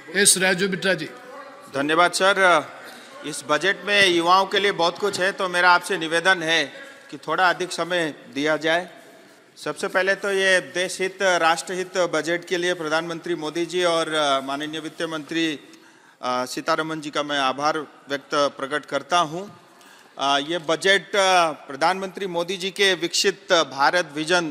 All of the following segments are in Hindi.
एस राजू बिट्टा जी। धन्यवाद सर। इस बजट में युवाओं के लिए बहुत कुछ है, तो मेरा आपसे निवेदन है कि थोड़ा अधिक समय दिया जाए। सबसे पहले तो ये देश हित राष्ट्रहित बजट के लिए प्रधानमंत्री मोदी जी और माननीय वित्त मंत्री सीतारमण जी का मैं आभार प्रकट करता हूँ। ये बजट प्रधानमंत्री मोदी जी के विकसित भारत विजन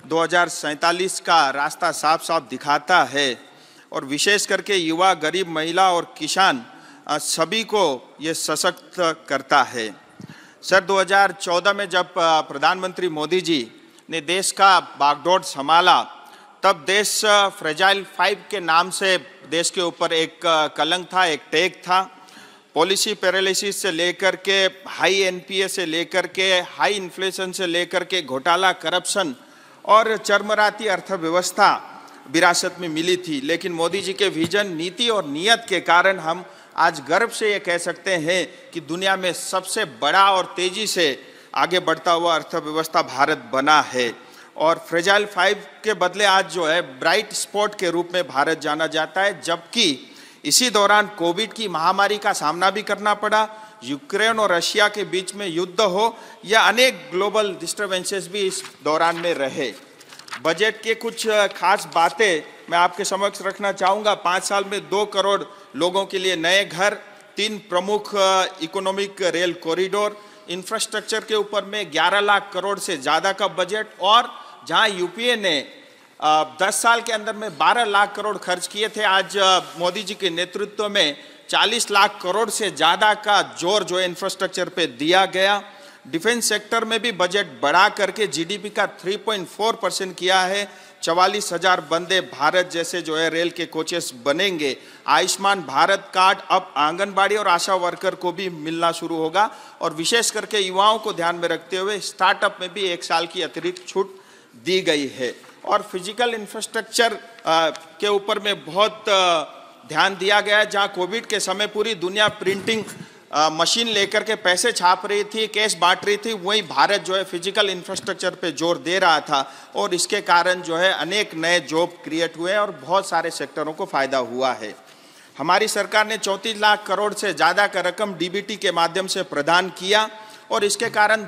2047 का रास्ता साफ साफ दिखाता है और विशेष करके युवा, गरीब, महिला और किसान सभी को ये सशक्त करता है। सर 2014 में जब प्रधानमंत्री मोदी जी ने देश का बागडोर संभाला, तब देश फ्रेजाइल 5 के नाम से देश के ऊपर एक कलंक था, एक टैग था। पॉलिसी पैरालिसिस से लेकर के हाई एनपीए से लेकर के हाई इन्फ्लेशन से लेकर के घोटाला, करप्शन और चरमराती अर्थव्यवस्था विरासत में मिली थी। लेकिन मोदी जी के विजन, नीति और नियत के कारण हम आज गर्व से ये कह सकते हैं कि दुनिया में सबसे बड़ा और तेजी से आगे बढ़ता हुआ अर्थव्यवस्था भारत बना है। और फ्रेजाइल 5 के बदले आज जो है ब्राइट स्पॉट के रूप में भारत जाना जाता है। जबकि इसी दौरान कोविड की महामारी का सामना भी करना पड़ा, यूक्रेन और रशिया के बीच में युद्ध हो या अनेक ग्लोबल डिस्टर्बेंसेस भी इस दौरान में रहे। बजट के कुछ खास बातें मैं आपके समक्ष रखना चाहूँगा। 5 साल में 2 करोड़ लोगों के लिए नए घर, 3 प्रमुख इकोनॉमिक रेल कॉरिडोर, इंफ्रास्ट्रक्चर के ऊपर में 11 लाख करोड़ से ज़्यादा का बजट, और जहां यूपीए ने 10 साल के अंदर में 12 लाख करोड़ खर्च किए थे, आज मोदी जी के नेतृत्व में 40 लाख करोड़ से ज़्यादा का जोर जो है इंफ्रास्ट्रक्चर पे दिया गया। डिफेंस सेक्टर में भी बजट बढ़ा करके जीडीपी का 3.4% किया है। 44,000 वंदे भारत जैसे जो है रेल के कोचेस बनेंगे। आयुष्मान भारत कार्ड अब आंगनबाड़ी और आशा वर्कर को भी मिलना शुरू होगा। और विशेष करके युवाओं को ध्यान में रखते हुए स्टार्टअप में भी 1 साल की अतिरिक्त छूट दी गई है। और फिजिकल इंफ्रास्ट्रक्चर के ऊपर में बहुत ध्यान दिया गया है। जहाँ कोविड के समय पूरी दुनिया प्रिंटिंग मशीन लेकर के पैसे छाप रही थी, कैश बांट रही थी, वहीं भारत जो है फिजिकल इंफ्रास्ट्रक्चर पे जोर दे रहा था। और इसके कारण जो है अनेक नए जॉब क्रिएट हुए और बहुत सारे सेक्टरों को फायदा हुआ है। हमारी सरकार ने 34 लाख करोड़ से ज़्यादा का रकम डीबीटी के माध्यम से प्रदान किया और इसके कारण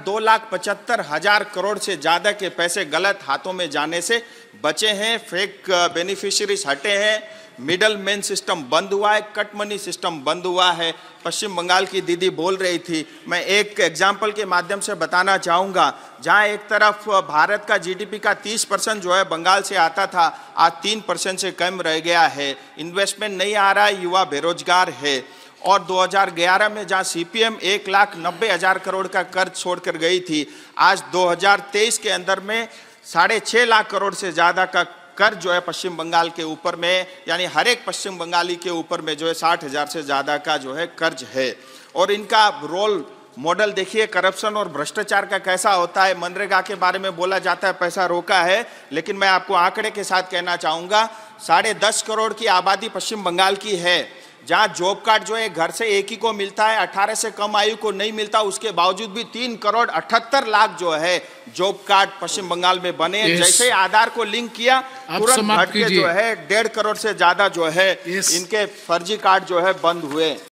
2,75,000 करोड़ से ज़्यादा के पैसे गलत हाथों में जाने से बचे हैं। फेक बेनिफिशियरीज हटे हैं, मिडल मैन सिस्टम बंद हुआ है, कट मनी सिस्टम बंद हुआ है। पश्चिम बंगाल की दीदी बोल रही थी, मैं एक एग्जाम्पल के माध्यम से बताना चाहूँगा। जहाँ एक तरफ भारत का जीडीपी का 30% जो है बंगाल से आता था, आज 3% से कम रह गया है। इन्वेस्टमेंट नहीं आ रहा है, युवा बेरोजगार है। और 2011 में जहाँ सीपीएम 1,90,000 करोड़ का कर्ज छोड़कर गई थी, आज 2023 के अंदर में 6.5 लाख करोड़ से ज़्यादा का कर्ज जो है पश्चिम बंगाल के ऊपर में, यानी हर एक पश्चिम बंगाली के ऊपर में जो है 60,000 से ज़्यादा का जो है कर्ज है। और इनका रोल मॉडल देखिए, करप्शन और भ्रष्टाचार का कैसा होता है। मनरेगा के बारे में बोला जाता है पैसा रोका है, लेकिन मैं आपको आंकड़े के साथ कहना चाहूँगा 10.5 करोड़ की आबादी पश्चिम बंगाल की है, जहाँ जॉब कार्ड जो है घर से एक ही को मिलता है, 18 से कम आयु को नहीं मिलता। उसके बावजूद भी 3 करोड़ 78 लाख जो है जॉब कार्ड पश्चिम बंगाल में बने। जैसे आधार को लिंक किया, तुरंत घट के जो है 1.5 करोड़ से ज्यादा जो है इनके फर्जी कार्ड जो है बंद हुए।